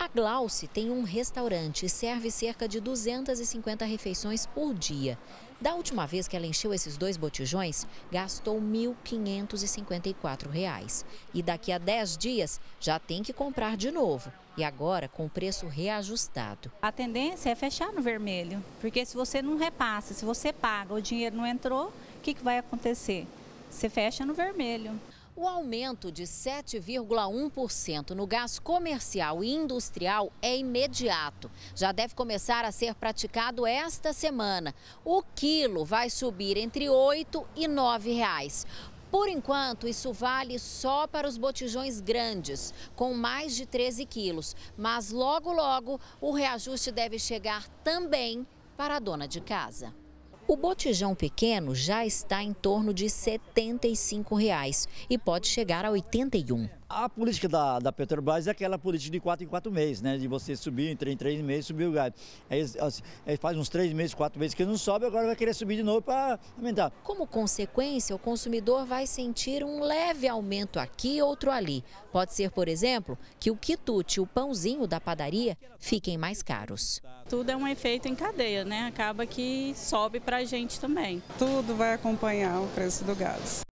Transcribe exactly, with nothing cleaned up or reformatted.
Glauce tem um restaurante e serve cerca de duzentas e cinquenta refeições por dia. Da última vez que ela encheu esses dois botijões, gastou mil quinhentos e cinquenta e quatro reais. E daqui a dez dias já tem que comprar de novo. E agora com o preço reajustado. A tendência é fechar no vermelho, porque se você não repassa, se você paga, o dinheiro não entrou, o que, que vai acontecer? Você fecha no vermelho. O aumento de sete vírgula um por cento no gás comercial e industrial é imediato. Já deve começar a ser praticado esta semana. O quilo vai subir entre oito e nove reais. Por enquanto, isso vale só para os botijões grandes, com mais de treze quilos. Mas logo, logo, o reajuste deve chegar também para a dona de casa. O botijão pequeno já está em torno de setenta e cinco reais e pode chegar a oitenta e um. A política da, da Petrobras é aquela política de quatro em quatro meses, né? De você subir em três em três meses, subir o gás. Aí, aí faz uns três meses, quatro meses que não sobe, agora vai querer subir de novo para aumentar. Como consequência, o consumidor vai sentir um leve aumento aqui e outro ali. Pode ser, por exemplo, que o quitute e o pãozinho da padaria fiquem mais caros. Tudo é um efeito em cadeia, né? Acaba que sobe para a gente também. Tudo vai acompanhar o preço do gás.